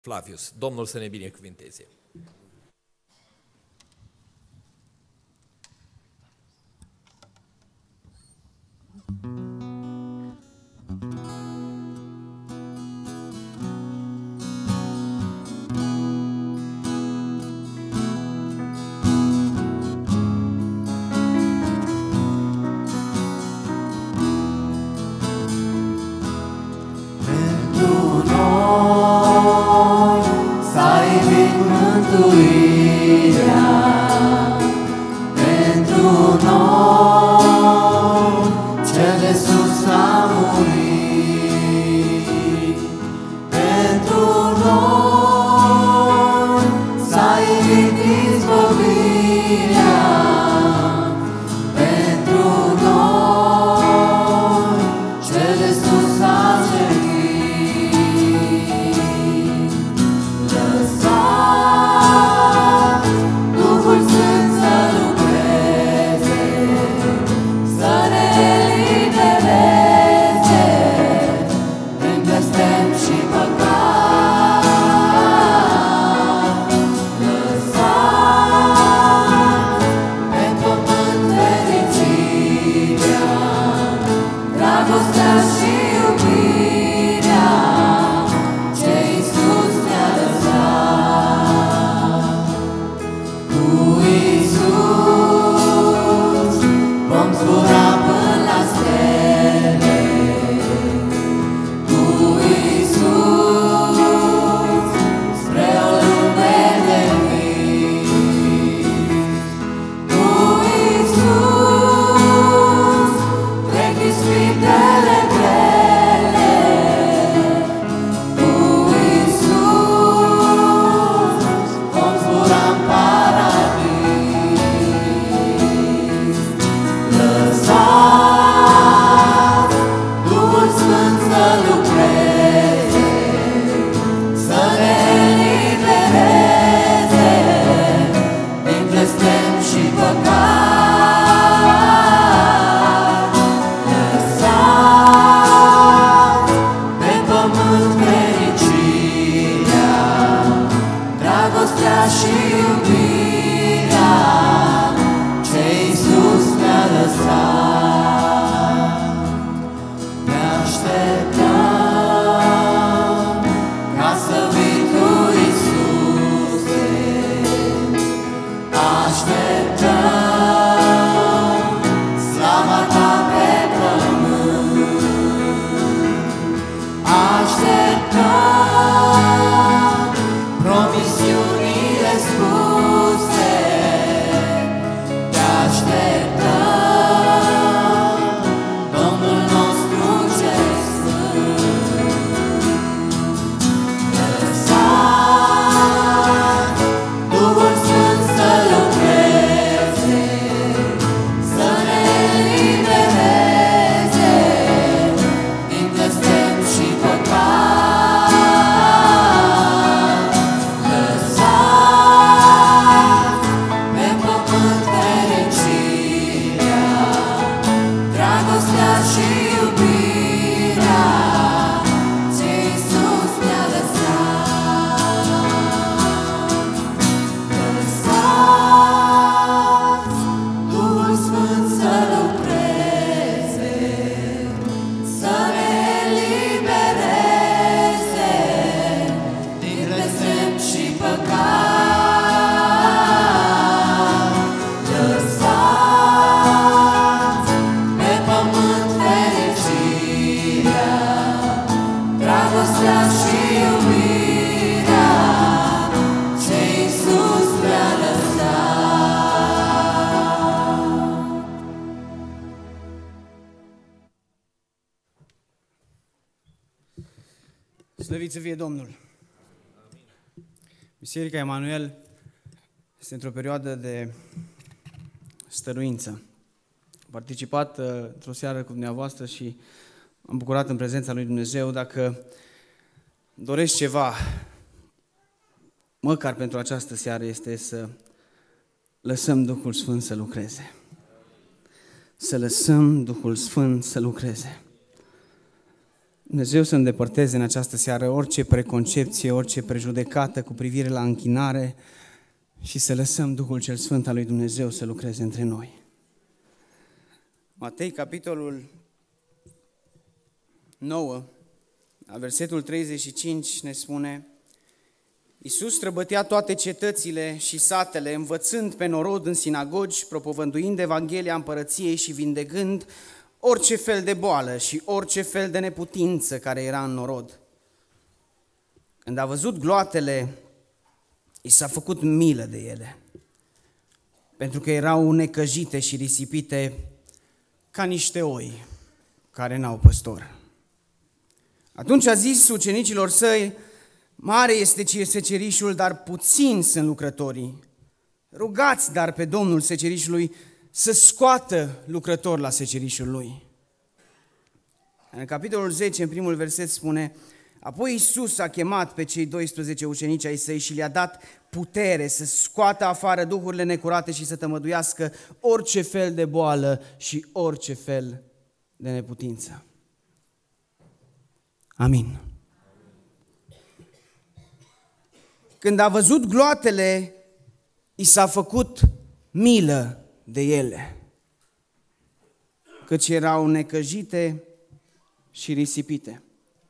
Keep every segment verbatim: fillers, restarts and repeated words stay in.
Flavius. Domnul să ne binecuvinteze. Slăvit să fie Domnul! Biserica Emanuel este într-o perioadă de stăruință. Am participat uh, într-o seară cu dumneavoastră și am bucurat în prezența lui Dumnezeu. Dacă dorești ceva, măcar pentru această seară, este să lăsăm Duhul Sfânt să lucreze. Să lăsăm Duhul Sfânt să lucreze. Dumnezeu să îndepărteze în această seară orice preconcepție, orice prejudecată cu privire la închinare și să lăsăm Duhul cel Sfânt al lui Dumnezeu să lucreze între noi. Matei, capitolul nouă, la versetul treizeci și cinci ne spune: Iisus străbătea toate cetățile și satele, învățând pe norod în sinagogi, propovăduind Evanghelia Împărăției și vindecând orice fel de boală și orice fel de neputință care era în norod. Când a văzut gloatele, i s-a făcut milă de ele, pentru că erau necăjite și risipite ca niște oi care n-au păstor. Atunci a zis ucenicilor săi: mare este secerișul, dar puțini sunt lucrătorii. Rugați dar pe Domnul secerișului să scoată lucrători la secerișul lui. În capitolul zece, în primul verset spune: apoi Iisus a chemat pe cei doisprezece ucenici ai săi și le-a dat putere să scoată afară duhurile necurate și să tămăduiască orice fel de boală și orice fel de neputință. Amin. Când a văzut gloatele, i s-a făcut milă de ele, căci erau necăjite și risipite.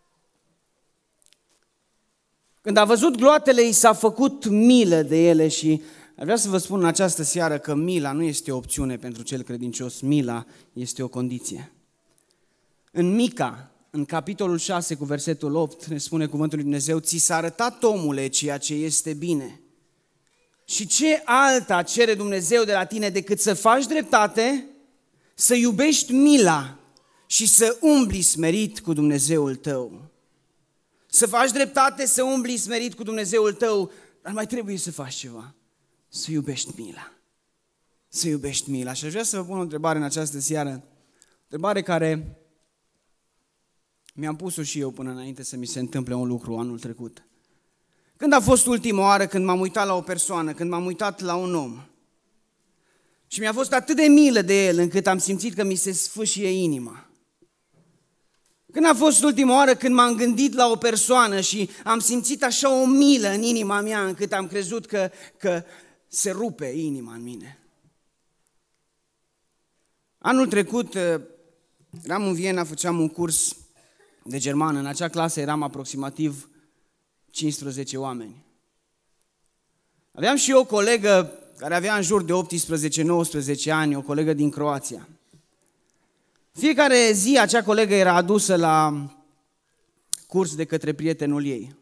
Când a văzut gloatele, i s-a făcut milă de ele și vreau să vă spun în această seară că mila nu este o opțiune pentru cel credincios, mila este o condiție. În Mica, în capitolul șase cu versetul opt, ne spune cuvântul lui Dumnezeu: ți s-a arătat, omule, ceea ce este bine. Și ce alta cere Dumnezeu de la tine decât să faci dreptate, să iubești mila și să umbli smerit cu Dumnezeul tău. Să faci dreptate, să umbli smerit cu Dumnezeul tău, dar mai trebuie să faci ceva: să iubești mila. Să iubești mila. Și aș vrea să vă pun o întrebare în această seară, întrebare care mi-am pus-o și eu până înainte să mi se întâmple un lucru anul trecut. Când a fost ultima oară când m-am uitat la o persoană, când m-am uitat la un om și mi-a fost atât de milă de el încât am simțit că mi se sfâșie inima? Când a fost ultima oară când m-am gândit la o persoană și am simțit așa o milă în inima mea încât am crezut că, că se rupe inima în mine? Anul trecut eram în Viena, făceam un curs de germană. În acea clasă eram aproximativ cincisprezece oameni. Aveam și eu o colegă care avea în jur de optsprezece nouăsprezece ani, o colegă din Croația. Fiecare zi acea colegă era adusă la curs de către prietenul ei.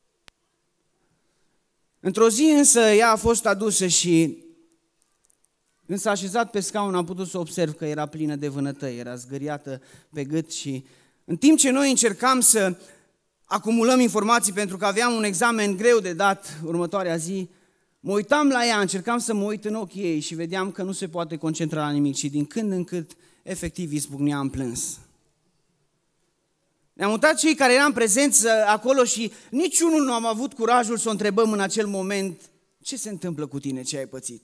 Într-o zi însă ea a fost adusă și când s-a așezat pe scaun am putut să observ că era plină de vânătăi, era zgâriată pe gât și în timp ce noi încercam să acumulăm informații pentru că aveam un examen greu de dat următoarea zi, mă uitam la ea, încercam să mă uit în ochii ei și vedeam că nu se poate concentra la nimic și din când în când efectiv izbucnea în plâns. Ne-am mutat cei care eram prezenți acolo și niciunul nu am avut curajul să o întrebăm în acel moment: ce se întâmplă cu tine, ce ai pățit?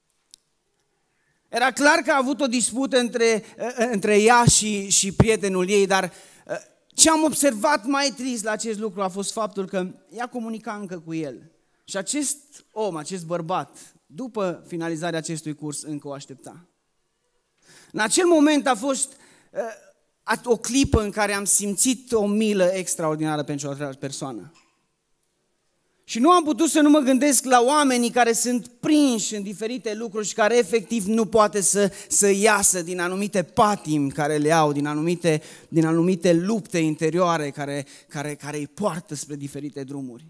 Era clar că a avut o dispută între, între ea și, și prietenul ei, dar ce am observat mai trist la acest lucru a fost faptul că ea comunica încă cu el. Și acest om, acest bărbat, după finalizarea acestui curs, încă o aștepta. În acel moment a fost uh, o clipă în care am simțit o milă extraordinară pentru o persoană. Și nu am putut să nu mă gândesc la oamenii care sunt prinși în diferite lucruri și care efectiv nu poate să, să iasă din anumite patimi care le au, din anumite, din anumite lupte interioare care, care, care îi poartă spre diferite drumuri.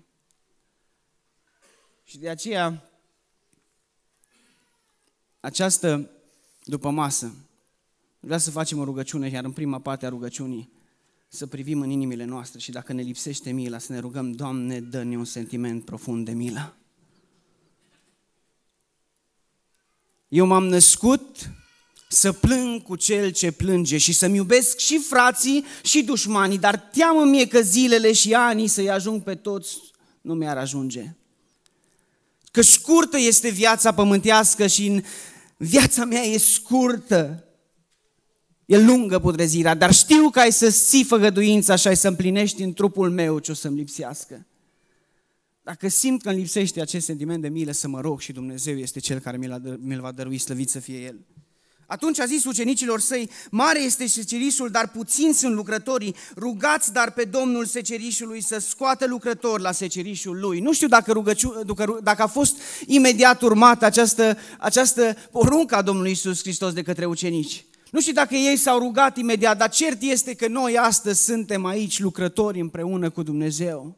Și de aceea, această dupămasă, vreau să facem o rugăciune, iar în prima parte a rugăciunii să privim în inimile noastre și dacă ne lipsește mila, să ne rugăm: Doamne, dă-ne un sentiment profund de milă. Eu m-am născut să plâng cu cel ce plânge și să-mi iubesc și frații și dușmanii, dar teamă mie că zilele și anii să-i ajung pe toți nu mi-ar ajunge. Că scurtă este viața pământească și în viața mea e scurtă. E lungă putrezirea, dar știu că ai să-ți ții făgăduința și ai să împlinești în trupul meu ce o să-mi lipsească. Dacă simt că îmi lipsește acest sentiment de milă, să mă rog și Dumnezeu este Cel care mi-l va dărui, slăvit să fie El. Atunci a zis ucenicilor săi, mare este secerișul, dar puțini sunt lucrătorii, rugați dar pe Domnul secerișului să scoată lucrători la secerișul lui. Nu știu dacă, rugăciu, dacă a fost imediat urmată această, această poruncă a Domnului Iisus Hristos de către ucenici. Nu știu dacă ei s-au rugat imediat, dar cert este că noi astăzi suntem aici lucrători împreună cu Dumnezeu.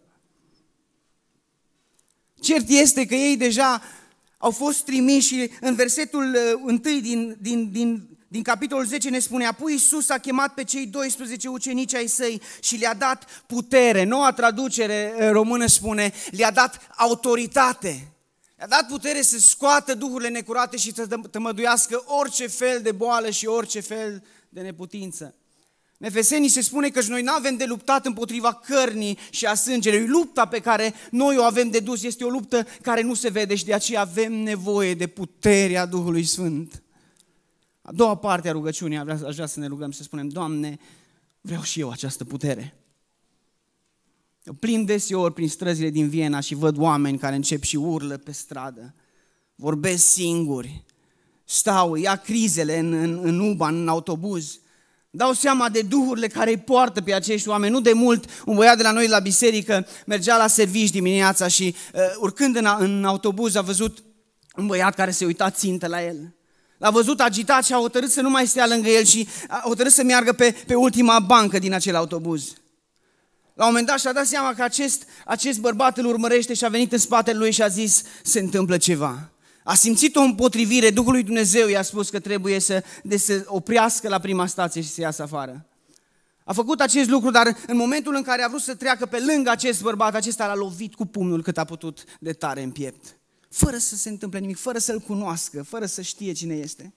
Cert este că ei deja au fost trimiși și în versetul unu din, din, din, din capitolul zece ne spune, apoi Iisus a chemat pe cei doisprezece ucenici ai săi și le-a dat putere. Noua traducere română spune, le-a dat autoritate. Le-a dat putere să scoată duhurile necurate și să tămăduiască orice fel de boală și orice fel de neputință. În Efeseni se spune că noi nu avem de luptat împotriva cărnii și a sângelui. Lupta pe care noi o avem de dus este o luptă care nu se vede și de aceea avem nevoie de puterea Duhului Sfânt. A doua parte a rugăciunii, aș vrea să ne rugăm să spunem, Doamne, vreau și eu această putere. Eu plimb deseori prin străzile din Viena și văd oameni care încep și urlă pe stradă, vorbesc singuri, stau, ia crizele în, în, în U-Bahn, în autobuz. Dau seama de duhurile care îi poartă pe acești oameni. Nu de mult, un băiat de la noi la biserică mergea la servici dimineața și uh, urcând în, în autobuz a văzut un băiat care se uita țintă la el. L-a văzut agitat și a hotărât să nu mai stea lângă el și a hotărât să meargă pe, pe ultima bancă din acel autobuz. La un moment dat și-a dat seama că acest, acest bărbat îl urmărește și a venit în spatele lui și a zis, se întâmplă ceva. A simțit o împotrivire, Duhul lui Dumnezeu i-a spus că trebuie să, de să oprească la prima stație și să iasă afară. A făcut acest lucru, dar în momentul în care a vrut să treacă pe lângă acest bărbat, acesta l-a lovit cu pumnul cât a putut de tare în piept. Fără să se întâmple nimic, fără să-l cunoască, fără să știe cine este.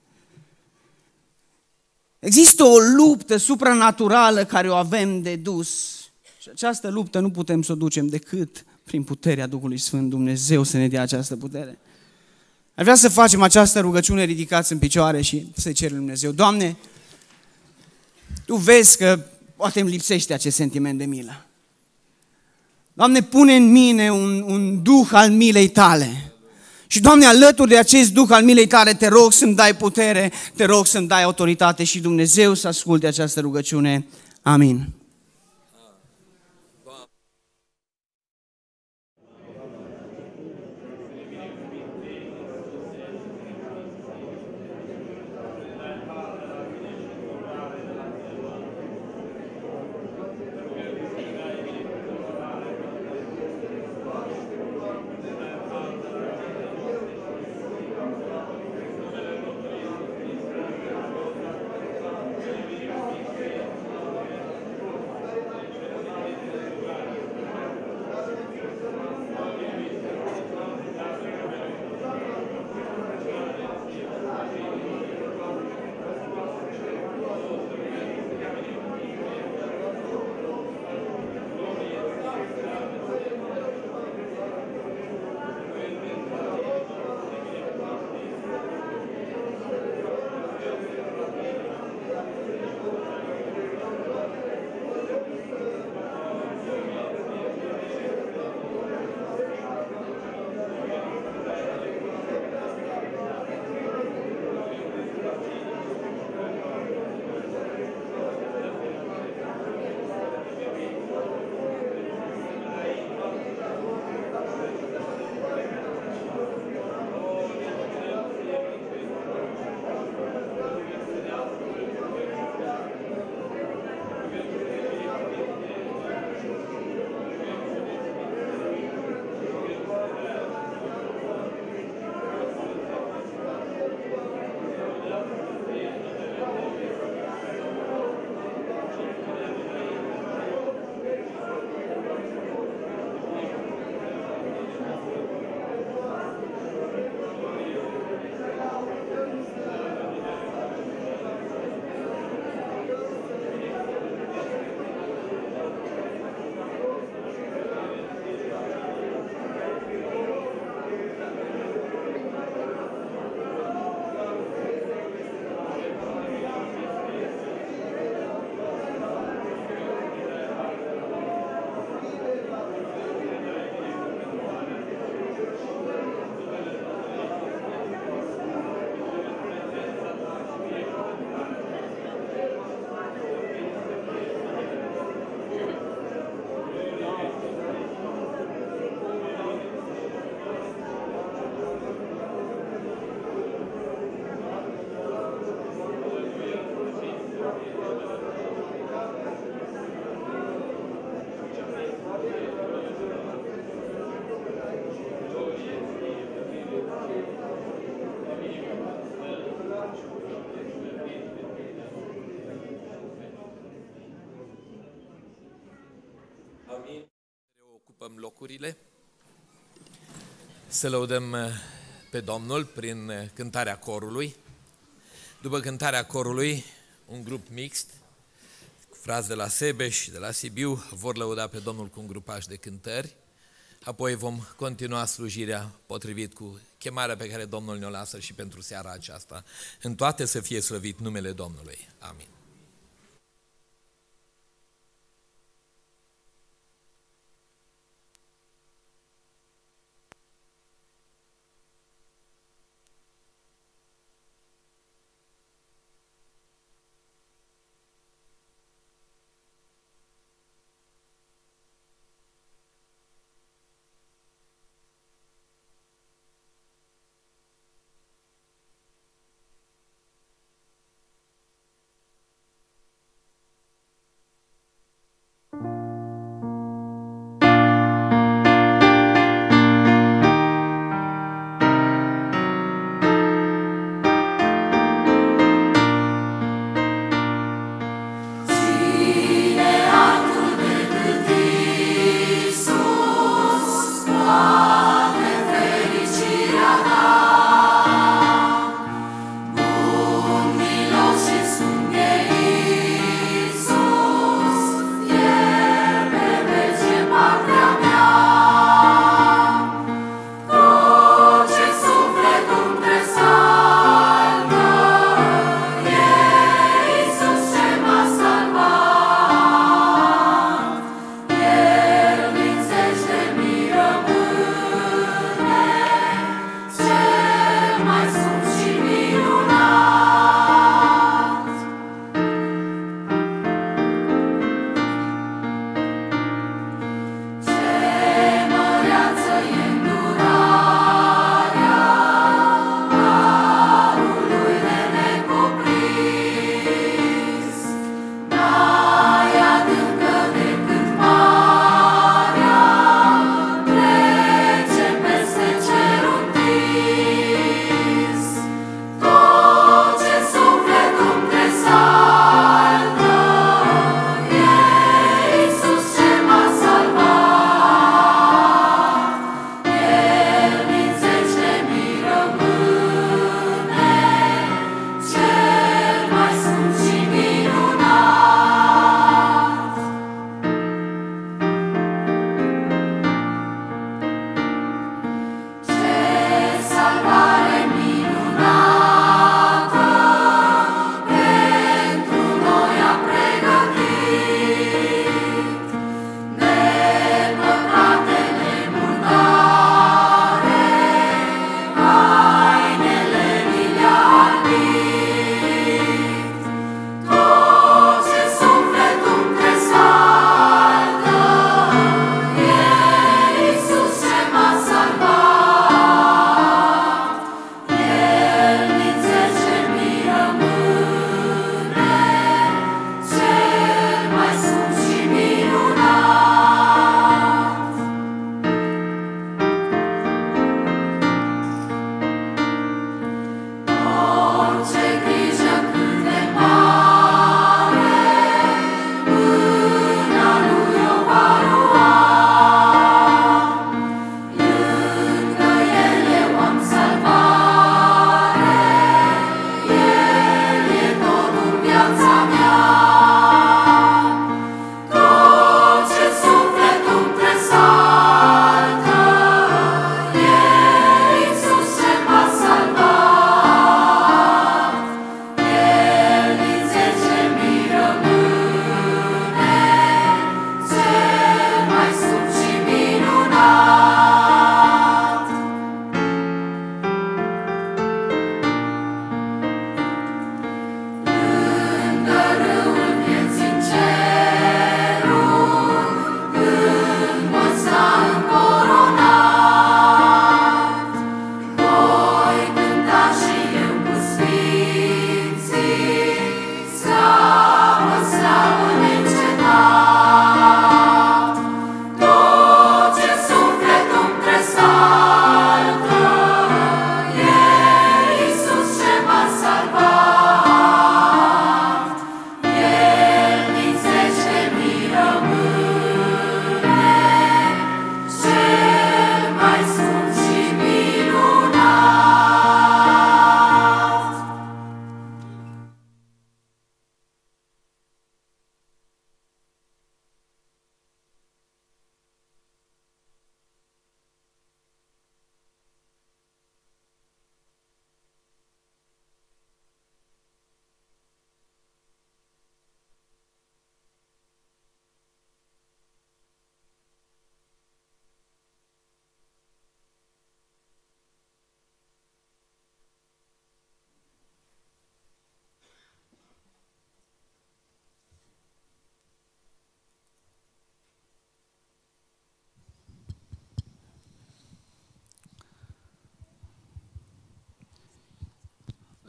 Există o luptă supranaturală care o avem de dus. Și această luptă nu putem să o ducem decât prin puterea Duhului Sfânt. Dumnezeu să ne dea această putere. Aș vrea să facem această rugăciune, ridicați în picioare și să-i cerem lui Dumnezeu. Doamne, Tu vezi că poate îmi lipsește acest sentiment de milă. Doamne, pune în mine un, un duh al milei Tale. Și Doamne, alături de acest duh al milei Tale, te rog să-mi dai putere, te rog să-mi dai autoritate și Dumnezeu să asculte această rugăciune. Amin. locurile. Să lăudăm pe Domnul prin cântarea corului. După cântarea corului, un grup mixt, frați de la Sebeș și de la Sibiu, vor lăuda pe Domnul cu un grupaj de cântări. Apoi vom continua slujirea potrivit cu chemarea pe care Domnul ne-o lasă și pentru seara aceasta. În toate să fie slăvit numele Domnului. Amin.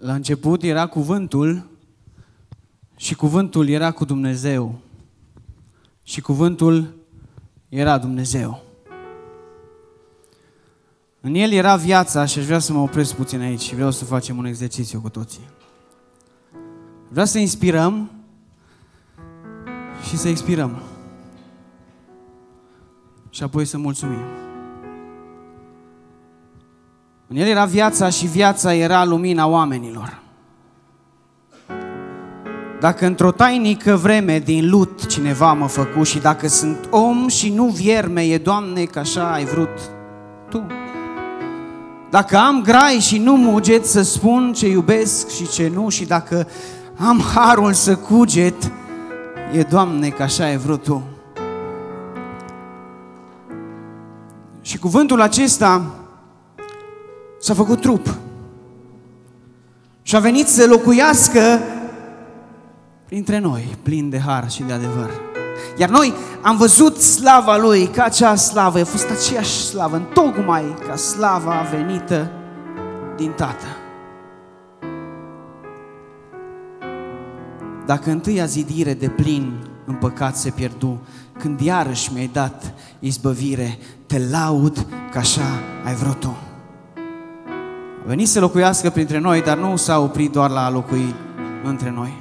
La început era cuvântul și cuvântul era cu Dumnezeu și cuvântul era Dumnezeu. În el era viața și aș vrea să mă opresc puțin aici și vreau să facem un exercițiu cu toții. Vreau să inspirăm și să expirăm și apoi să mulțumim. În el era viața și viața era lumina oamenilor. Dacă într-o tainică vreme din lut cineva mă făcu și dacă sunt om și nu vierme, e, Doamne, că așa ai vrut Tu. Dacă am grai și nu muget să spun ce iubesc și ce nu, și dacă am harul să cuget, e, Doamne, că așa ai vrut Tu. Și cuvântul acesta s-a făcut trup și a venit să locuiască printre noi, plin de har și de adevăr. Iar noi am văzut slava Lui, ca acea slavă, a fost aceeași slavă, întocmai ca slava venită din Tată. Dacă întâia zidire de plin în păcat se pierdu, când iarăși mi-ai dat izbăvire, te laud că așa ai vrut Tu. A venit să locuiască printre noi, dar nu s-a oprit doar la a locui între noi,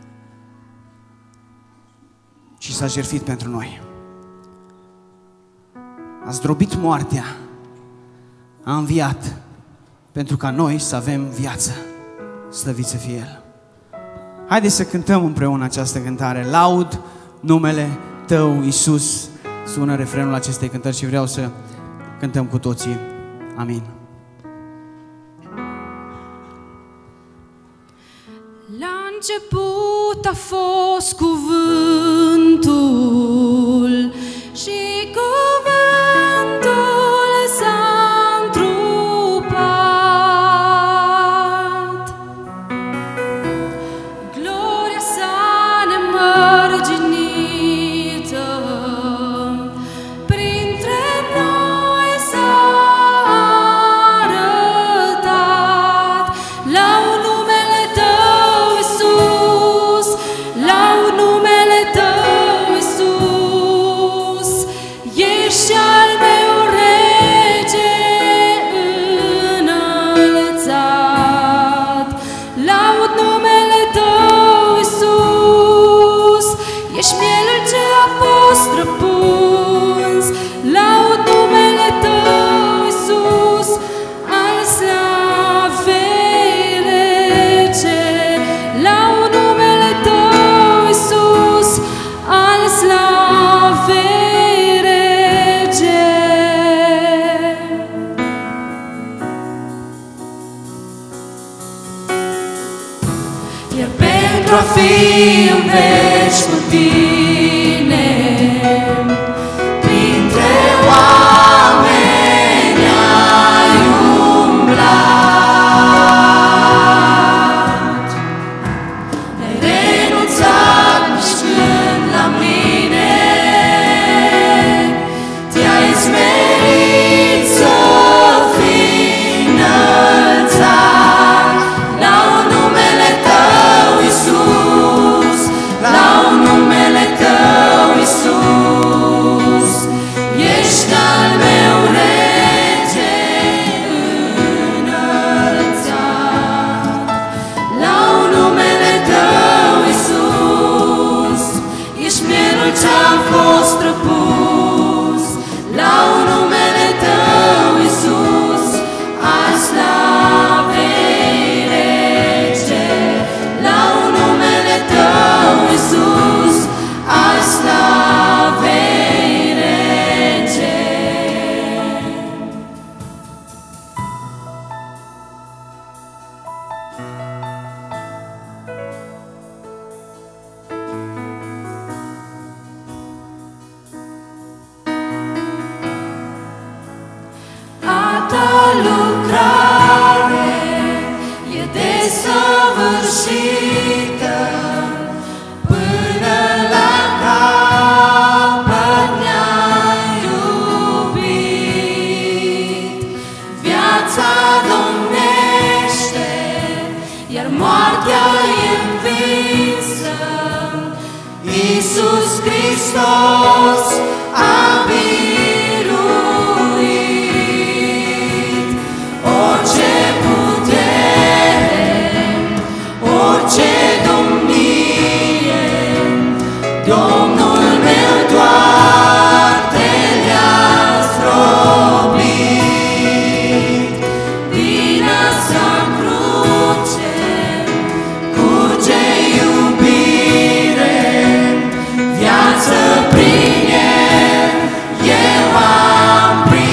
ci s-a jertfit pentru noi. A zdrobit moartea, a înviat pentru ca noi să avem viață. Slăvit să fie El. Haideți să cântăm împreună această cântare. Laud numele Tău, Iisus. Sună refrenul acestei cântări și vreau să cântăm cu toții. Amin. La început a fost cuvântul și cuvântul s-a întrupat. Gloria sa nemărginită printre noi s-a arătat. Laud numele Tău, Iisus, laud numele Tău, Iisus, ești al meu rege înălțat. Laud numele Tău, Iisus, ești mielul ce a fost străpuns. Laud numele Tău, Iisus, al slavei rege. Laud numele Tău, Iisus, al slavei rege. Iar pentru a fi în veci cu Tine, printre oameni ai umblat. Ai renunțat nici când la mine, te-ai smerit să fii înălțat. Laud numele Tău, Iisus, laud numele Tău, Iisus, ești al meu rege înălțat. Laud numele Tău, Iisus, ești mielul ce-a fost străpus. Laud numele Tău, Iisus, al slavei rege. Laud numele Tău, Iisus, al slavei rege. A Ta lucrare e desăvârșită, până la capăt ne-ai iubit. Viața domnește, moartea e învinsă, Iisus Hristos a biruit. Orice putere, orice domnie, Domnul meu doar te le-a zdrobit. Vina sa cruce, curge iubire, viață prin el eu am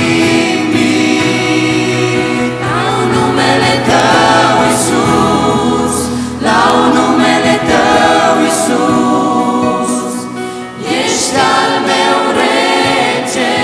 primit. Lau numele tău, Iisus, lau numele tău, Iisus, ești al meu rege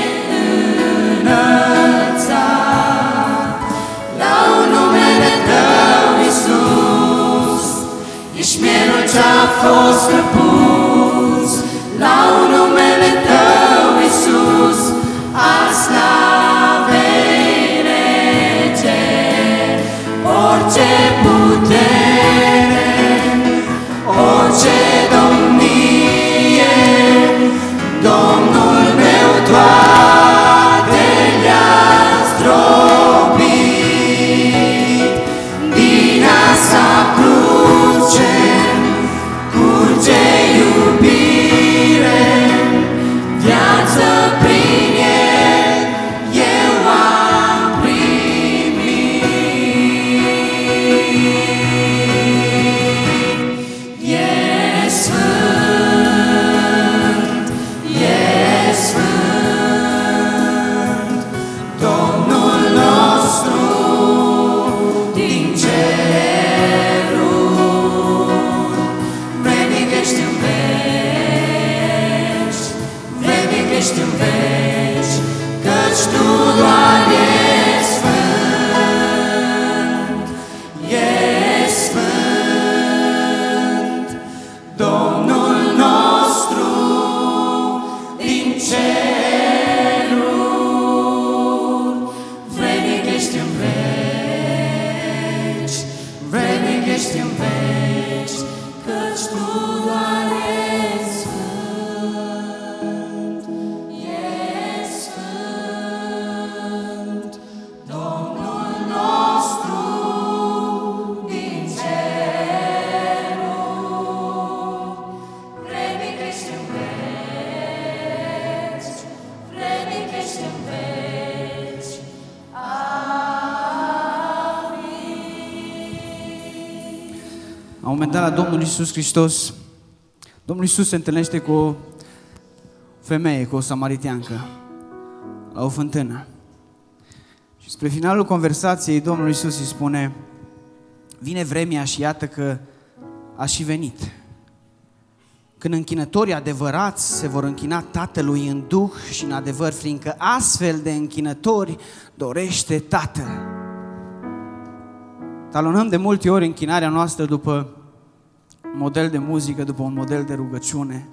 înălțat. Lau numele tău, Iisus, ești mielul ce-a fost răpus. Lau numele tău, Iisus, al slavei rege. Orice putere, orice domnie, Domnul meu toate le-a zdrobit. Din sa cruce curge iubire, viață prin el eu am primit. E sfânt, e sfânt, Domnul nostru din ceruri. Vrednic ești în veci, vrednic ești în veci, căci tu doar ești sfânt, ești sfânt, Domnul nostru din ceruri. Vrednic ești în veci, vrednic ești în veci, căci tu doar ești sfânt, ești sfânt, Domnul nostru din ceruri. Vrednic ești în veci, vrednic ești în veci. La un moment dat, la Domnul Iisus Hristos, Domnul Iisus se întâlnește cu o femeie, cu o samariteancă, la o fântână. Și spre finalul conversației, Domnul Iisus îi spune: vine vremea și iată că a și venit, când închinătorii adevărați se vor închina Tatălui în duh și în adevăr, fiindcă astfel de închinători dorește Tatăl. Talonăm de multe ori închinarea noastră după un model de muzică, după un model de rugăciune.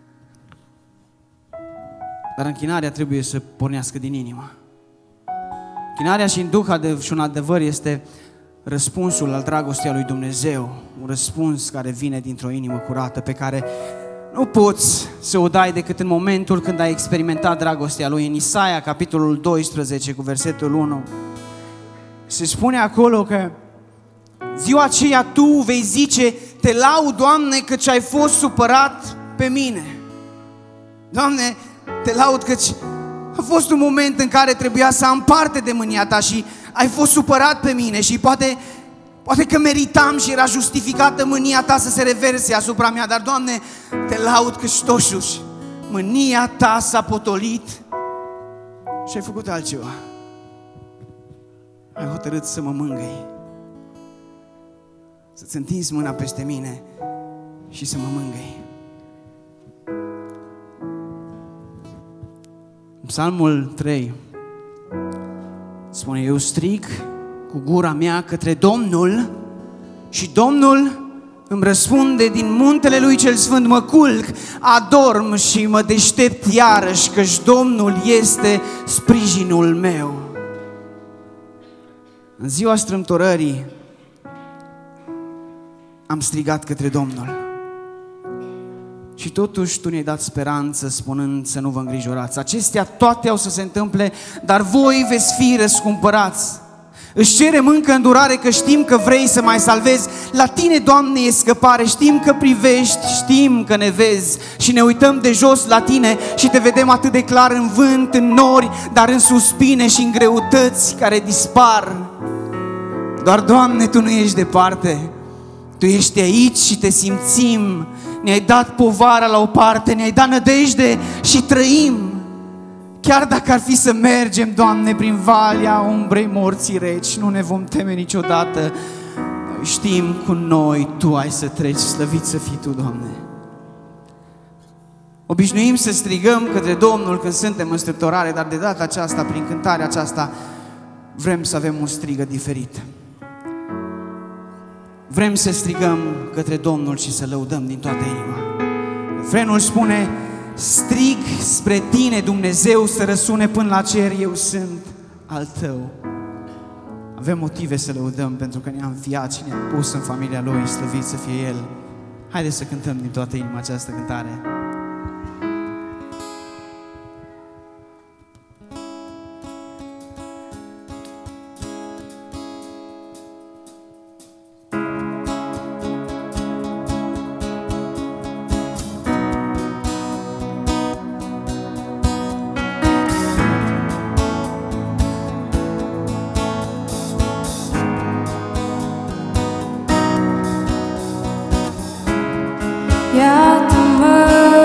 Dar închinarea trebuie să pornească din inimă. Închinarea și în duh și un adevăr este răspunsul al dragostei lui Dumnezeu. Un răspuns care vine dintr-o inimă curată, pe care nu poți să o dai decât în momentul când ai experimentat dragostea Lui. În Isaia, capitolul doisprezece, cu versetul unu, se spune acolo că ziua aceea tu vei zice: te laud, Doamne, căci ai fost supărat pe mine. Doamne, te laud căci a fost un moment în care trebuia să am parte de mânia Ta și ai fost supărat pe mine și poate, poate că meritam și era justificată mânia Ta să se reverse asupra mea, dar, Doamne, te laud căci totuși mânia Ta s-a potolit și ai făcut altceva. Ai hotărât să mă mângâi, să-ți întinzi mâna peste mine și să mă mângâi. Psalmul trei spune: eu strig cu gura mea către Domnul și Domnul îmi răspunde din muntele Lui cel Sfânt. Mă culc, adorm și mă deștept iarăși, căci Domnul este sprijinul meu. În ziua strâmtorării am strigat către Domnul. Și totuși Tu ne-ai dat speranță spunând să nu vă îngrijorați. Acestea toate au să se întâmple, dar voi veți fi răscumpărați. Își cerem încă îndurare că știm că vrei să mai salvezi. La Tine, Doamne, e scăpare. Știm că privești, știm că ne vezi și ne uităm de jos la Tine și Te vedem atât de clar în vânt, în nori, dar în suspine și în greutăți care dispar. Doar, Doamne, Tu nu ești departe. Tu ești aici și Te simțim. Ne-ai dat povara la o parte, ne-ai dat nădejde și trăim. Chiar dacă ar fi să mergem, Doamne, prin valea umbrei morții reci, nu ne vom teme niciodată. Noi știm cu noi Tu ai să treci, slăvit să fii Tu, Doamne. Obișnuim să strigăm către Domnul când suntem în strâmtorare, dar de data aceasta, prin cântarea aceasta, vrem să avem un strigă diferit. Vrem să strigăm către Domnul și să lăudăm din toată inima. Refrenul spune: strig spre Tine, Dumnezeu, să răsune până la cer, eu sunt al Tău. Avem motive să lăudăm pentru că ne-a înviat și ne-a pus în familia Lui, slăvit să fie El. Haideți să cântăm din toată inima această cântare. Iată-mă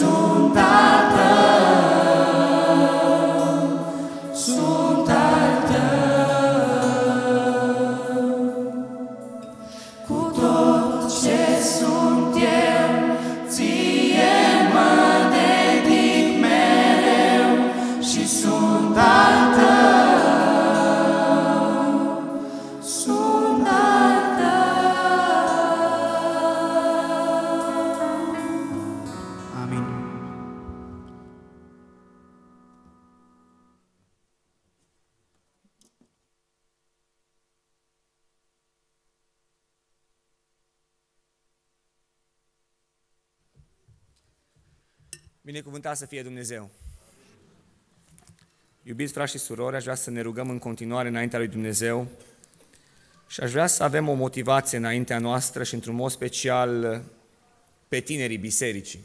sunt al tău, sunt al tău. Cu tot ce sunt eu, ție mă dedic mereu și sunt al tău. Binecuvântat să fie Dumnezeu! Iubiți frați și surori, aș vrea să ne rugăm în continuare înaintea lui Dumnezeu și aș vrea să avem o motivație înaintea noastră și într-un mod special pe tinerii bisericii.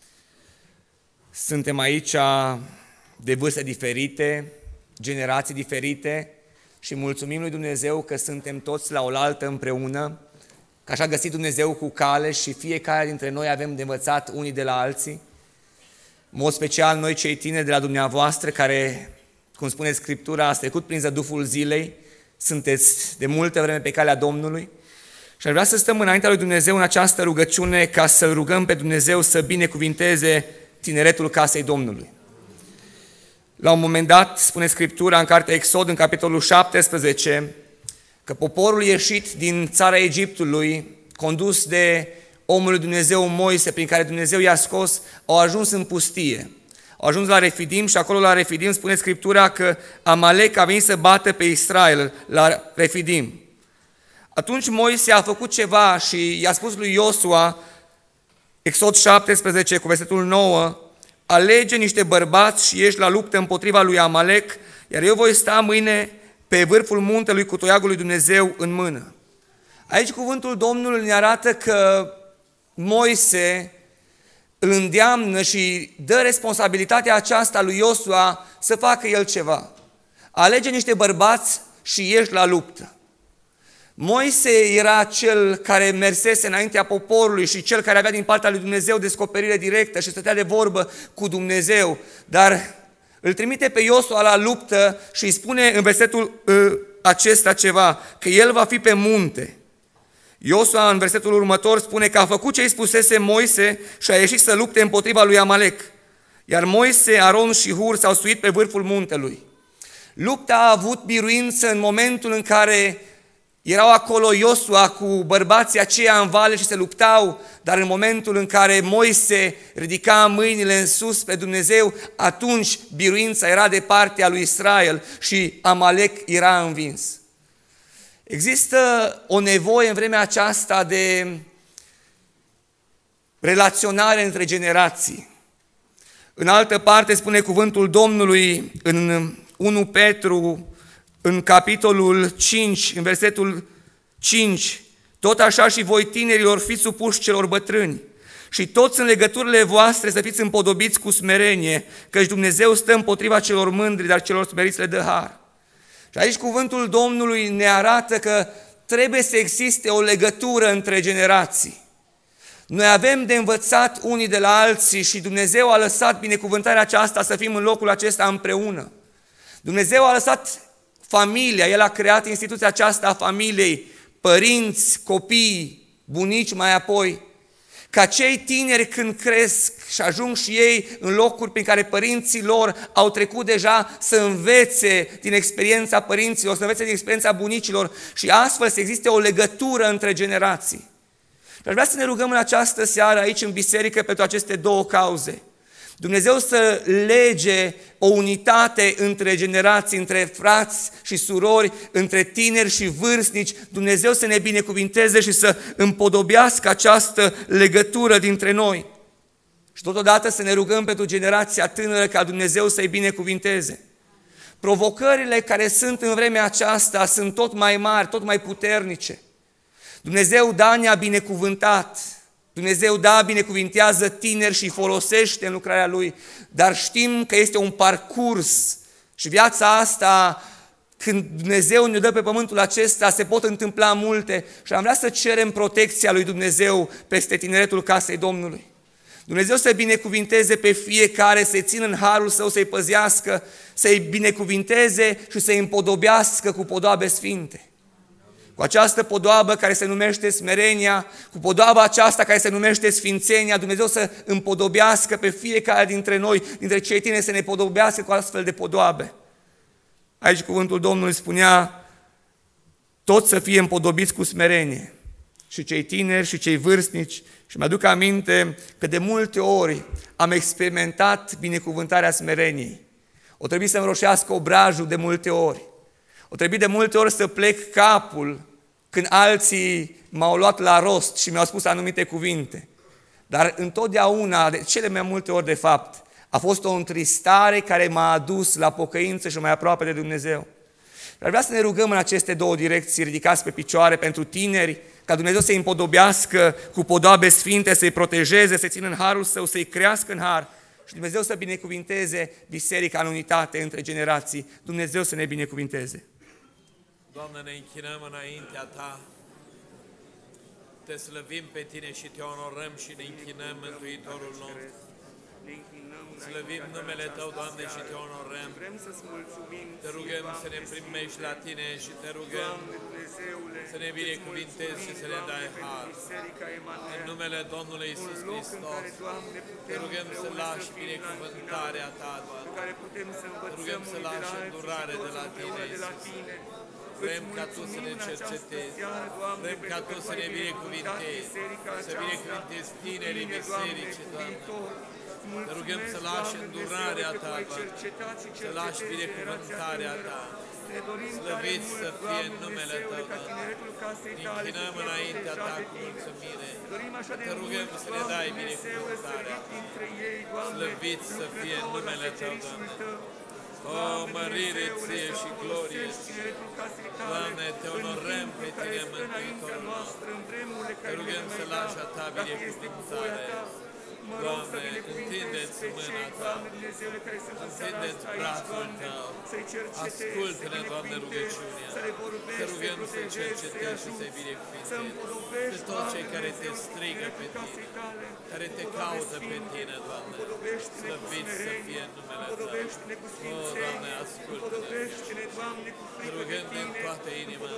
Suntem aici de vârste diferite, generații diferite și mulțumim lui Dumnezeu că suntem toți la oaltă împreună, că așa a găsit Dumnezeu cu cale și fiecare dintre noi avem de învățat unii de la alții. În mod special noi cei tineri de la dumneavoastră care, cum spune Scriptura, ați trecut prin zăduful zilei, sunteți de multă vreme pe calea Domnului și aș vrea să stăm înaintea lui Dumnezeu în această rugăciune ca să-L rugăm pe Dumnezeu să binecuvinteze tineretul casei Domnului. La un moment dat spune Scriptura în cartea Exod, în capitolul șaptesprezece, că poporul ieșit din țara Egiptului, condus de omul lui Dumnezeu Moise, prin care Dumnezeu i-a scos, au ajuns în pustie. Au ajuns la Refidim și acolo la Refidim spune Scriptura că Amalek a venit să bată pe Israel la Refidim. Atunci Moise a făcut ceva și i-a spus lui Iosua, Exod șaptesprezece cu versetul nouă, alege niște bărbați și ieși la luptă împotriva lui Amalek, iar eu voi sta mâine pe vârful muntelui cu toiagul lui Dumnezeu în mână. Aici cuvântul Domnului ne arată că Moise îl îndeamnă și dă responsabilitatea aceasta lui Iosua să facă el ceva. Alege niște bărbați și ieși la luptă. Moise era cel care mersese înaintea poporului și cel care avea din partea lui Dumnezeu descoperire directă și stătea de vorbă cu Dumnezeu, dar îl trimite pe Iosua la luptă și îi spune în versetul uh, acesta ceva, că el va fi pe munte. Iosua în versetul următor spune că a făcut ce îi spusese Moise și a ieșit să lupte împotriva lui Amalek. Iar Moise, Aron și Hur s-au suit pe vârful muntelui. Lupta a avut biruință în momentul în care erau acolo Iosua cu bărbații aceia în vale și se luptau, dar în momentul în care Moise ridica mâinile în sus pe Dumnezeu, atunci biruința era de partea lui Israel și Amalek era învins. Există o nevoie în vremea aceasta de relaționare între generații. În altă parte spune cuvântul Domnului în unu Petru, în capitolul cinci, în versetul cinci, tot așa și voi tinerilor fiți supuși celor bătrâni și toți în legăturile voastre să fiți împodobiți cu smerenie, căci Dumnezeu stă împotriva celor mândri, dar celor smeriți le dă har. Și aici cuvântul Domnului ne arată că trebuie să existe o legătură între generații. Noi avem de învățat unii de la alții și Dumnezeu a lăsat binecuvântarea aceasta să fim în locul acesta împreună. Dumnezeu a lăsat familia, El a creat instituția aceasta a familiei, părinți, copii, bunici mai apoi, ca cei tineri când cresc și ajung și ei în locuri prin care părinții lor au trecut deja să învețe din experiența părinților, să învețe din experiența bunicilor și astfel să existe o legătură între generații. Și aș vrea să ne rugăm în această seară aici în biserică pentru aceste două cauze. Dumnezeu să lege o unitate între generații, între frați și surori, între tineri și vârstnici, Dumnezeu să ne binecuvinteze și să împodobească această legătură dintre noi. Și totodată să ne rugăm pentru generația tânără ca Dumnezeu să-i binecuvinteze. Provocările care sunt în vremea aceasta sunt tot mai mari, tot mai puternice. Dumnezeu, da, ne-a binecuvântat. Dumnezeu, da, binecuvintează tineri și folosește în lucrarea Lui, dar știm că este un parcurs și viața asta, când Dumnezeu ne dă pe pământul acesta, se pot întâmpla multe și am vrea să cerem protecția lui Dumnezeu peste tineretul casei Domnului. Dumnezeu să binecuvinteze pe fiecare, să-i țină în harul său, să-i păzească, să-i binecuvinteze și să-i împodobească cu podoabe sfinte. Cu această podoabă care se numește smerenia, cu podoaba aceasta care se numește sfințenia, Dumnezeu să împodobească pe fiecare dintre noi, dintre cei tineri, să ne podobească cu astfel de podoabe. Aici cuvântul Domnului spunea, toți să fie împodobiți cu smerenie, și cei tineri și cei vârstnici. Și mi-aduc aminte că de multe ori am experimentat binecuvântarea smereniei. O trebuie să-mi roșească obrajul de multe ori. O trebuie de multe ori să plec capul când alții m-au luat la rost și mi-au spus anumite cuvinte. Dar întotdeauna, de cele mai multe ori de fapt, a fost o întristare care m-a adus la pocăință și mai aproape de Dumnezeu. Dar vreau să ne rugăm în aceste două direcții, ridicați pe picioare pentru tineri, ca Dumnezeu să-i împodobească cu podoabe sfinte, să-i protejeze, să-i țină în harul său, să-i crească în har și Dumnezeu să binecuvinteze biserica în unitate între generații. Dumnezeu să ne binecuvinteze. Doamne, ne închinăm înaintea Ta, Te slăvim pe Tine și Te onorăm și ne închinăm Mântuitorul nostru. Slăvim numele Tău, Doamne, și Te onorăm. Te rugăm să ne primești la Tine și Te rugăm să ne binecuvintezi și să ne dai har. În numele Domnului Iisus Hristos, Te rugăm să lași binecuvântarea Ta, Doamne. Te rugăm să lași îndurare de la Tine, Iisus. Vrem ca Tu să ne cercetezi, vrem ca Tu să ne binecuvintezi, să binecuvintezi tinerii bisericii, Doamne. Te rugăm să lași îndurarea Ta, să lași binecuvântarea Ta. Slăviți să fie în numele Tău, Doamne. Ne închinăm înaintea Ta cu mulțumire. Te rugăm să ne dai binecuvântarea. Slăviți să fie în numele Tău, Doamne. O, mărire Ție și glorie Ție. Doamne, Te onorăm pe Tine, Mântuitorul nostru. Te rugăm să lași a Ta binecuvântare. Doamne, întindeți mâna Ta, întindeți brațul Tău, ascultă-ne, Doamne, rugăciunea. Te rugăm să cercetezi și să-i binecuvintezi pe toți cei care Te strigă pe Tine, care Te caută pe Tine, Doamne. Slăvit să fie în numele Tău. O, Doamne, ascultă-ne. Te rugăm din toată inima.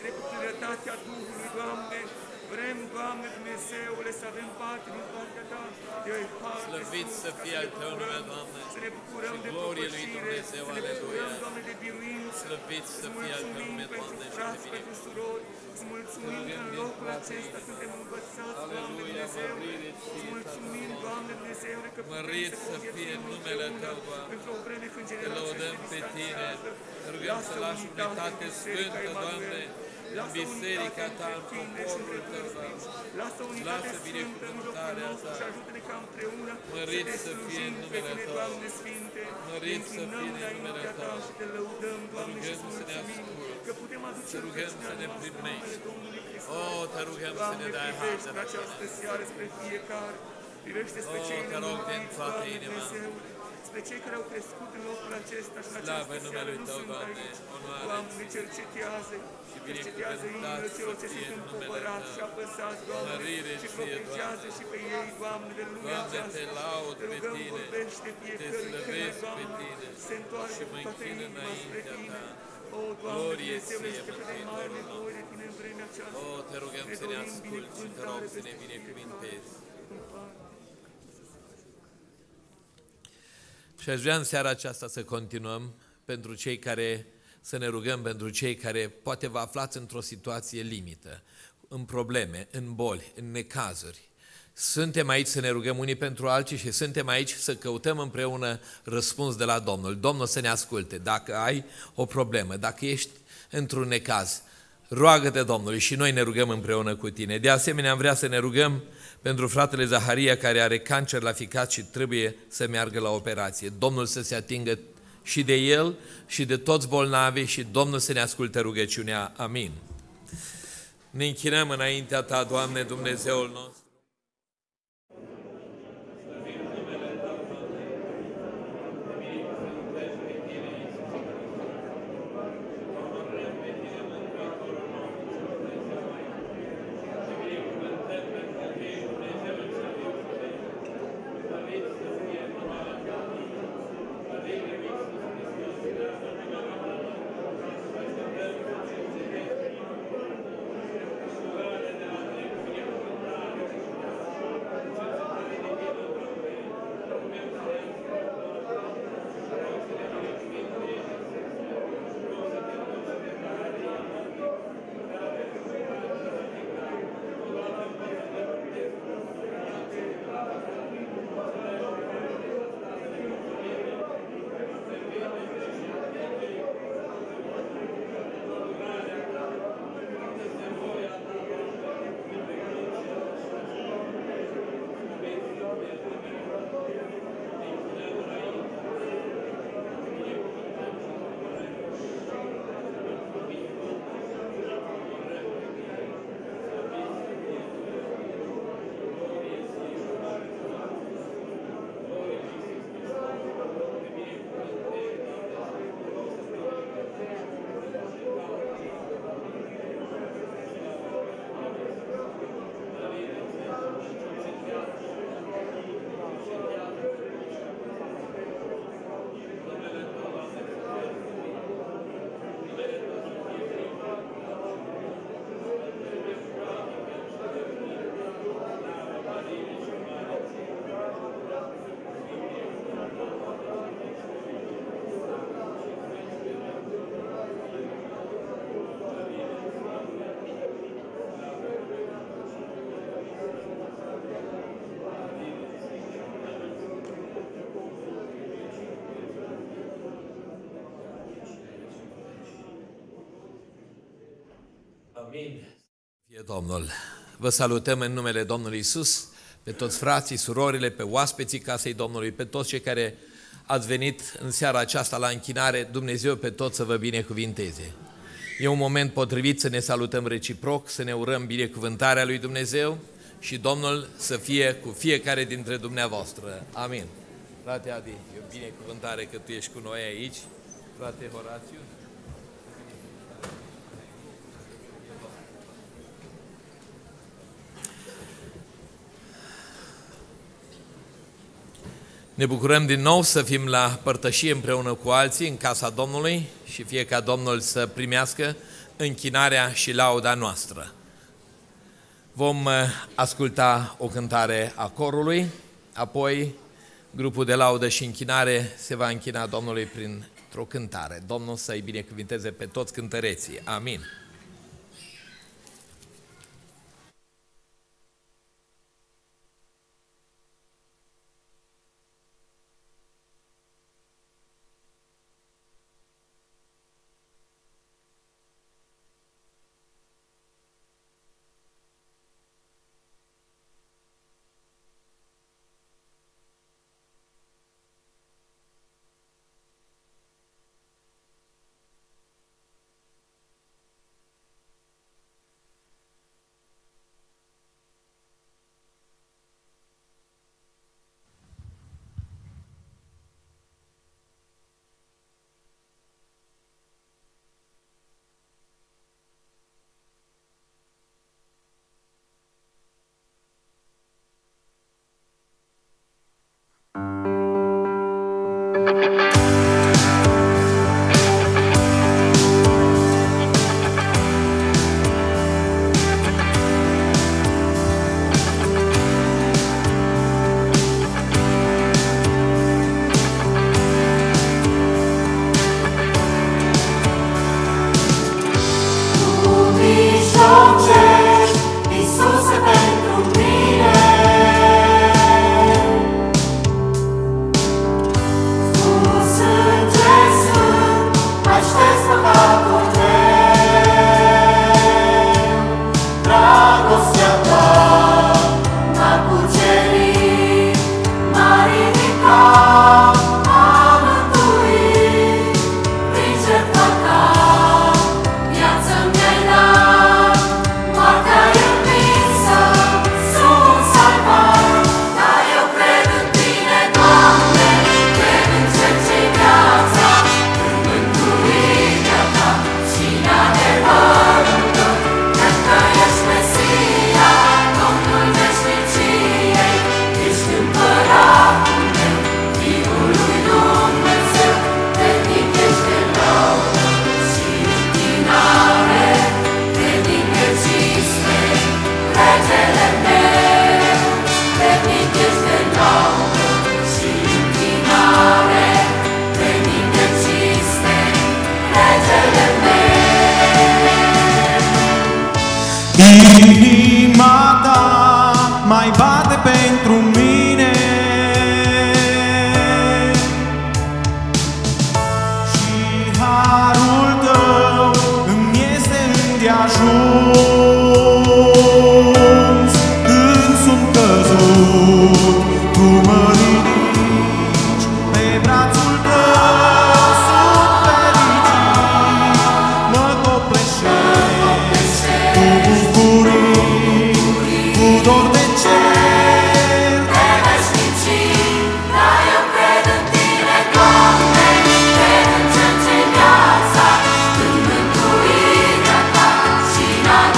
Vrem, Doamne Dumnezeule, să avem parte din partea Ta. Slăvit să fie al Tău nume, Doamne, și glorie lui Dumnezeu, aleluia. Slăvit să fie al Tău nume, Doamne, și Te binecuvântăm. Îți mulțumim că în locul acesta suntem învățați, Doamne Dumnezeu. Îți mulțumim, Doamne Dumnezeule, că mărit să fie numele Tău, Doamne. Te lăudăm pe Tine, te rugăm să lași unitate sfântă, Doamne, în biserica Ta, în poporul Tău, Doamne. Lasă binecuvântarea Ta. Mărit să fie în numele Tău. Mărit să fie în numele Tău. Te rugăm să ne asculți. Te rugăm să ne primești. O, Te rugăm să ne dai har de la Tine. O, Te rog din toată inima. Spre cei care au crescut în locul acesta și în Slavă această numele seară nu Tău, sunt Doamne, aici. onoare Doamne, cercetează, cercetează inimile celor ce sunt împovărați și apăsați, Doamne, Mărire și Ție, protejează Doamne. și pe ei, Doamne, de lumea Doamne, aceasta. Te laud Te pe rugăm, Tine, vorbește Te fiecare tânăr, slăvesc pe Doamne, Tine se întoarce și cu mă toată închin inima spre înaintea Tine. Ta. O, Doamne, Glorie Dumnezeule, Ție, este cât de mare Mântuitorul nevoie de Tine în vremea aceasta. O, Te rugăm să ne asculți și Te rog să ne binecuvintezi. Și aș vrea în seara aceasta să continuăm pentru cei care, să ne rugăm pentru cei care poate vă aflați într-o situație limită, în probleme, în boli, în necazuri. Suntem aici să ne rugăm unii pentru alții și suntem aici să căutăm împreună răspuns de la Domnul. Domnul să ne asculte. Dacă ai o problemă, dacă ești într-un necaz, roagă-te Domnului și noi ne rugăm împreună cu tine. De asemenea, am vrea să ne rugăm pentru fratele Zaharia care are cancer la ficat și trebuie să meargă la operație. Domnul să se atingă și de el și de toți bolnavii și Domnul să ne asculte rugăciunea. Amin. Ne închinăm înaintea Ta, Doamne, Dumnezeul nostru. Amin. Fie Domnul. Vă salutăm în numele Domnului Iisus, pe toți frații, surorile, pe oaspeții casei Domnului, pe toți cei care ați venit în seara aceasta la închinare. Dumnezeu pe toți să vă binecuvinteze. E un moment potrivit să ne salutăm reciproc, să ne urăm binecuvântarea lui Dumnezeu și Domnul să fie cu fiecare dintre dumneavoastră. Amin. Frate Adi, e o binecuvântare că tu ești cu noi aici. Frate Horațiu. Ne bucurăm din nou să fim la părtășie împreună cu alții în casa Domnului și fie ca Domnul să primească închinarea și lauda noastră. Vom asculta o cântare a corului, apoi grupul de laudă și închinare se va închina Domnului printr-o cântare. Domnul să-i binecuvinteze pe toți cântăreții. Amin. Inima ta mai bate pentru mine și harul tău îmi este îndeajuns. Când sunt căzut, tu mă ridici, pe brațul tău sunt fericit, mă copleșești cu bucurii, cu dor de cer, de veșnicii. Dar eu cred în tine, Doamne, cred în cel ce viața, în mântuirea ta și în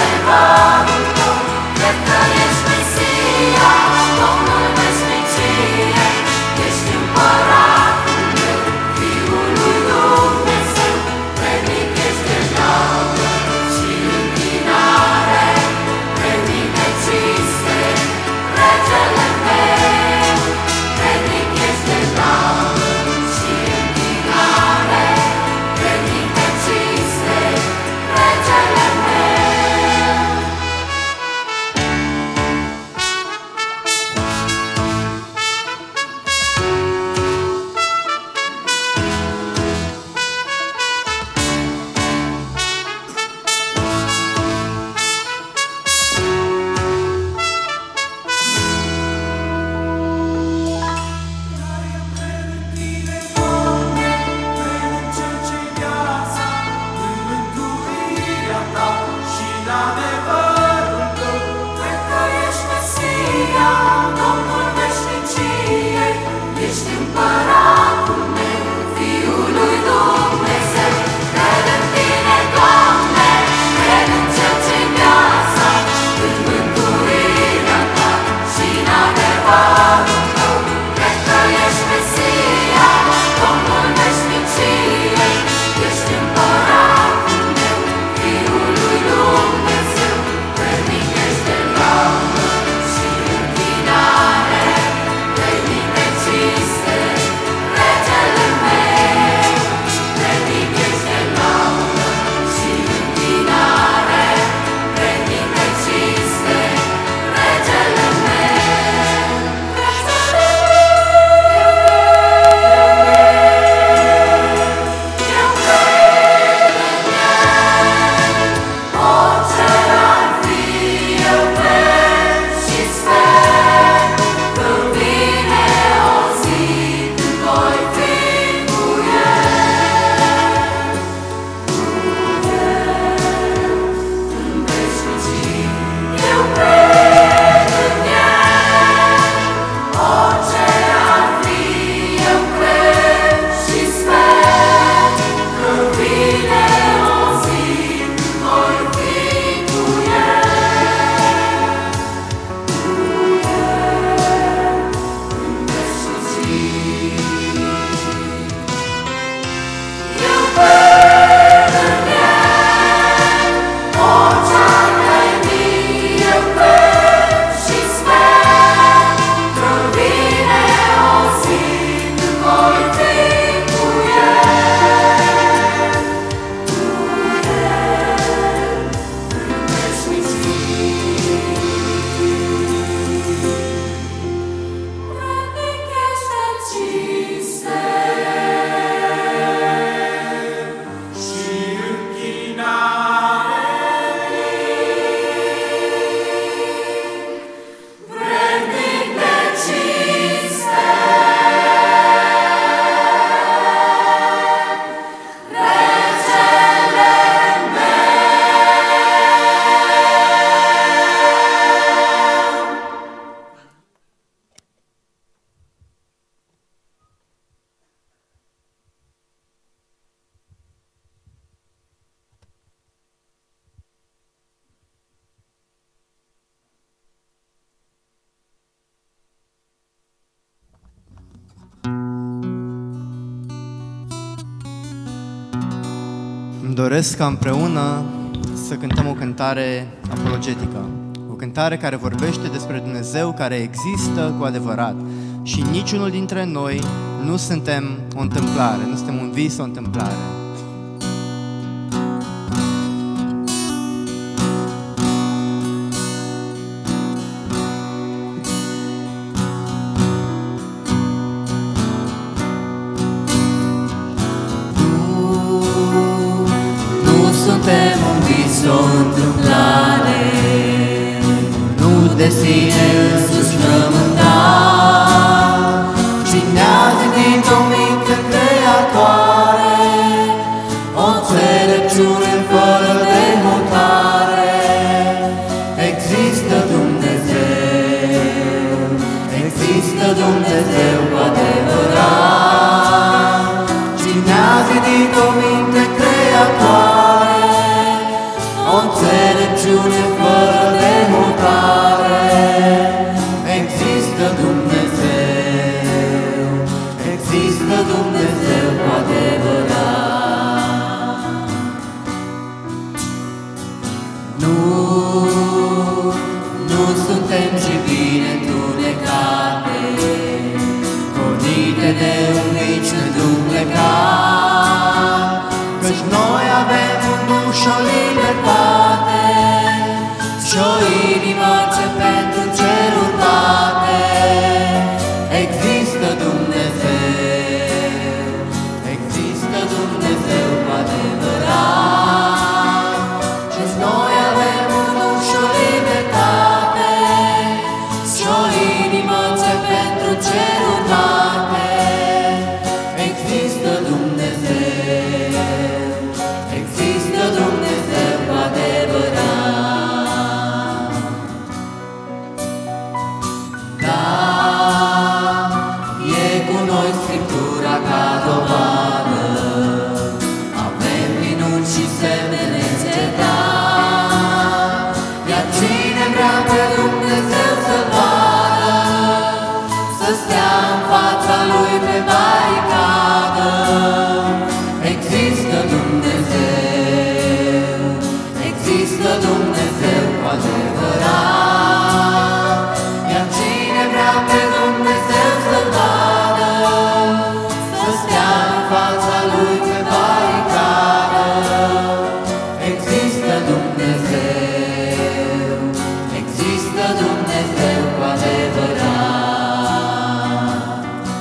adevărul tău. Cred că ești Mesia, Domnul veșniciei, ești împăratul meu, Fiul lui Dumnezeu. Cred în tine, Doamne, cred în cel ce-i viața, în mântuirea ta și în adevărul tău. Cred că ești Mesia, Domnul veșniciei, ești împăratul meu, Fiul lui Dumnezeu. Vrednic ești de laudă și închinare, vrednic de cinste, Regele meu. Vrednic ești de laudă și închinare, vrednic de cinste, Regele meu. Eu cred în El, orice ar fi, eu cred și sper că vine o zi când voi fi cu El, cu El în veșnicii. Eu cred în El, orice ar fi, eu cred și sper că vine o zi când voi fi cu El, cu El în veșnicii. Eu cred în El, orice ar veni, eu cred și sper că vine o zi când voi fi cu El, cu El în veșnicii. Vrednic ești de cinste Și închinare, vrednic de cinste, Regele meu. Îmi doresc ca împreună să cântăm o cântare apologetică, o cântare care vorbește despre Dumnezeu care există cu adevărat și niciunul dintre noi nu suntem o întâmplare, nu suntem un vis, o întâmplare. Nu suntem un vis, o întâmplare, nu de sine însuși frământat, ci ne-a zidit o minte creatoare, o înțelepciune fără de mutare. Există Dumnezeu, există Dumnezeu cu adevărat, ci ne-a zidit o minte creatoare, o înțelepciune fără de mutare. Există Dumnezeu, există Dumnezeu cu adevărat. Nu, nu suntem și bine întunecate, pornite de un nici nedumlecat, căci noi avem un duș și o libertate și o inimă ce pentru ceruri bate. Există Dumnezeu, există Dumnezeu cu adevărat, căci noi avem un Există Dumnezeu cu adevărat, iar cine vrea pe Dumnezeu să-L vadă, să stea în fața Lui pe baricadă. Există Dumnezeu, există Dumnezeu cu adevărat.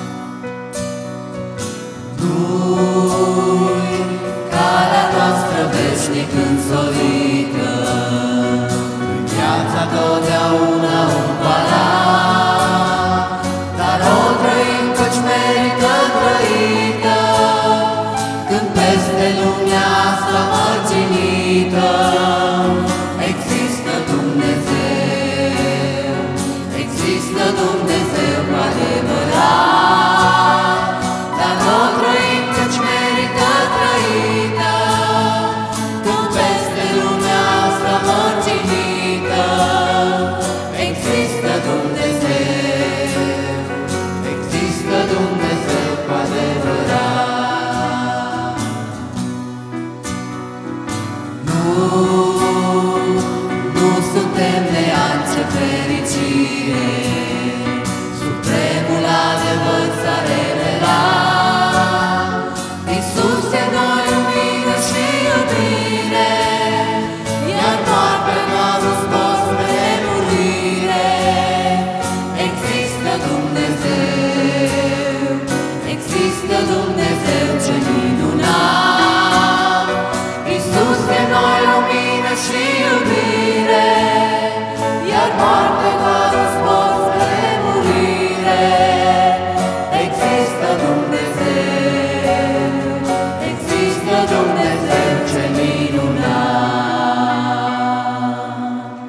Nu-i calea noastră veșnic însorită, în viața totdeauna un palat, dar o trăim căci merită trăită, când peste lumea asta mărginită. Există Dumnezeu, există Dumnezeu cu adevărat, dar o trăim căci merită trăită, când peste lumea asta mărginită. Există Dumnezeu, există Dumnezeu cu adevărat. Nu, nu suntem neani ce fericire, supremul adevăr s-a revelat. Iisus e noi lumină și iubire, iar moartea n-a răspuns spre nemurire. Există Dumnezeu, există Dumnezeu ce minunat. Iisus e noi lumină și iubire, iar moartea n-a răspuns spre nemurire. Există Dumnezeu, există Dumnezeu ce minunat.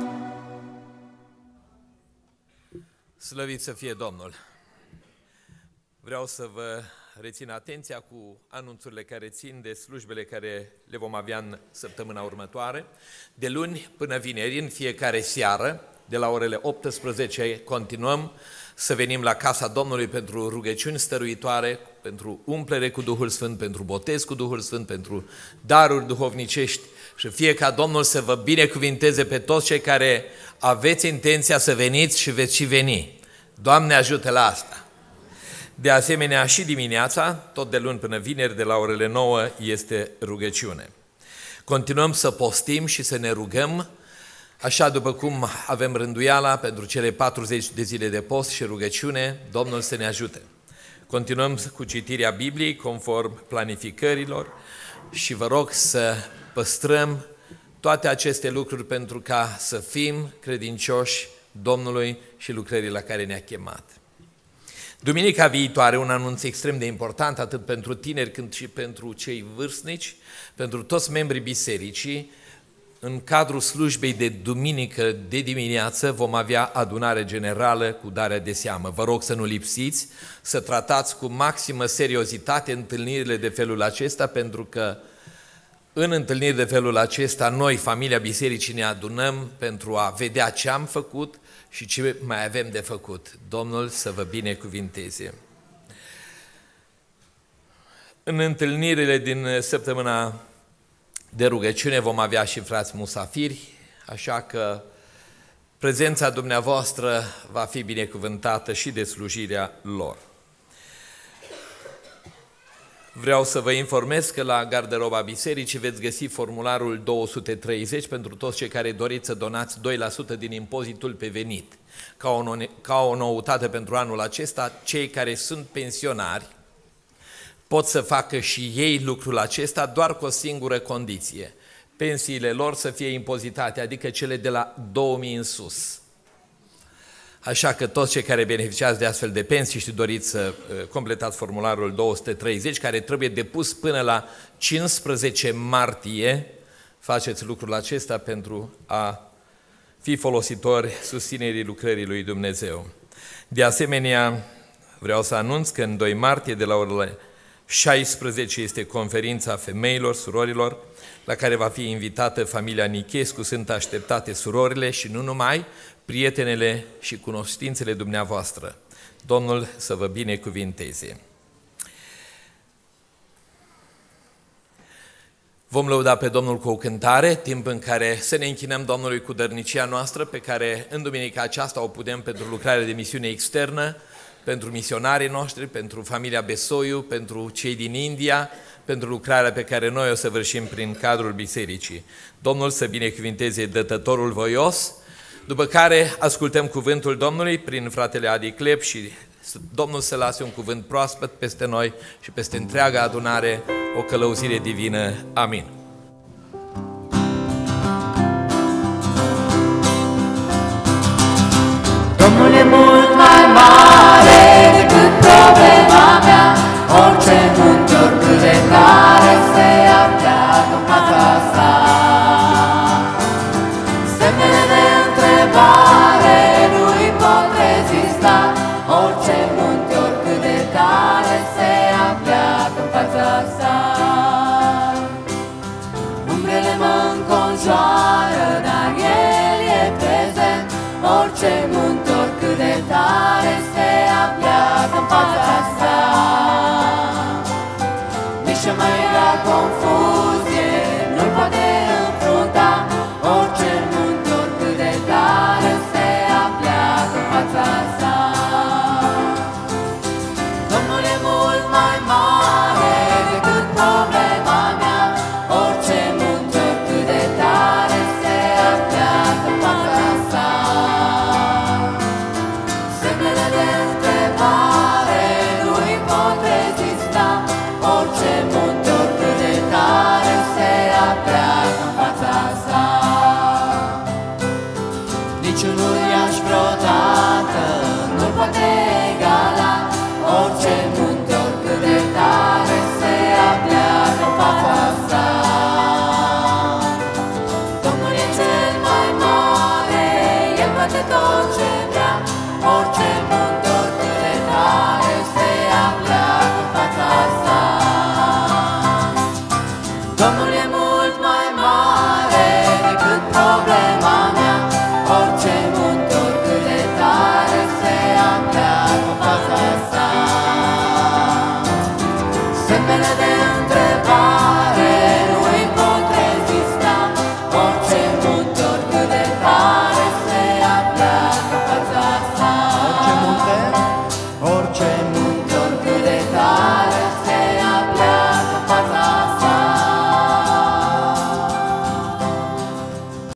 Slăvit să fie Domnul! Vreau să vă rețin atenția cu anunțurile care țin de slujbele care le vom avea în săptămâna următoare. De luni până vineri, în fiecare seară, de la orele optsprezece, continuăm să venim la casa Domnului pentru rugăciuni stăruitoare, pentru umplere cu Duhul Sfânt, pentru botez cu Duhul Sfânt, pentru daruri duhovnicești și fie ca Domnul să vă binecuvinteze pe toți cei care aveți intenția să veniți și veți și veni. Doamne ajută la asta! De asemenea, și dimineața, tot de luni până vineri, de la orele nouă, este rugăciune. Continuăm să postim și să ne rugăm, așa după cum avem rânduiala pentru cele patruzeci de zile de post și rugăciune, Domnul să ne ajute. Continuăm cu citirea Bibliei conform planificărilor și vă rog să păstrăm toate aceste lucruri pentru ca să fim credincioși Domnului și lucrării la care ne-a chemat. Duminica viitoare, un anunț extrem de important, atât pentru tineri cât și pentru cei vârstnici, pentru toți membrii bisericii, în cadrul slujbei de duminică de dimineață vom avea adunare generală cu darea de seamă. Vă rog să nu lipsiți, să tratați cu maximă seriozitate întâlnirile de felul acesta, pentru că în întâlniri de felul acesta, noi, familia bisericii, ne adunăm pentru a vedea ce am făcut și ce mai avem de făcut. Domnul să vă binecuvinteze. În întâlnirile din săptămâna de rugăciune vom avea și frați musafiri, așa că prezența dumneavoastră va fi binecuvântată și de slujirea lor. Vreau să vă informez că la garderoba bisericii veți găsi formularul două sute treizeci pentru toți cei care doriți să donați doi la sută din impozitul pe venit. Ca o, ca o noutate pentru anul acesta, cei care sunt pensionari pot să facă și ei lucrul acesta doar cu o singură condiție. Pensiile lor să fie impozitate, adică cele de la două mii în sus. Așa că toți cei care beneficiați de astfel de pensii și doriți să completați formularul două sute treizeci, care trebuie depus până la cincisprezece martie, faceți lucrul acesta pentru a fi folositori susținerii lucrării lui Dumnezeu. De asemenea, vreau să anunț că în doi martie, de la orele șaisprezece, este conferința femeilor, surorilor, la care va fi invitată familia Nichescu. Sunt așteptate surorile și nu numai, prietenele și cunoștințele dumneavoastră. Domnul să vă binecuvinteze. Vom lăuda pe Domnul cu o cântare, timp în care să ne închinăm Domnului cu dărnicia noastră, pe care în duminica aceasta o punem pentru lucrarea de misiune externă, pentru misionarii noștri, pentru familia Besoiu, pentru cei din India, pentru lucrarea pe care noi o săvârșim prin cadrul bisericii. Domnul să binecuvinteze dătătorul voios, după care ascultăm cuvântul Domnului prin fratele Adi Clep și Domnul să lase un cuvânt proaspăt peste noi și peste întreaga adunare, o călăuzire divină. Amin. Domnul e mult mai mare decât problema mea, orice munte, oricât de tare se apleacă în fața sa. Semnele de întrebare nu-i pot rezista, orice munte, oricât de tare se apleacă în fața sa. Umbrele mă înconjoară, dar El e prezent, orice munte, oricât de tare se apleacă în fața sa. Nici cea mai grea confuzie nu-l poate înfrunta, orice munte, oricât de tare se apleacă în fața sa. Domnul e mult mai mare decât problema mea, orice munte, oricât de tare se apleacă în fața sa. Semnele de întrebare nu-i pot rezista, orice munte, oricât de tare se apleacă în fața sa. Niciun uriaș vreodată nu-l poate egala, orice munte, oricât de tare se apleacă în fața sa. Domnul e cel mai mare, El poate tot ce vrea, orice munte, oricât de tare se apleacă în fața sa. Domnul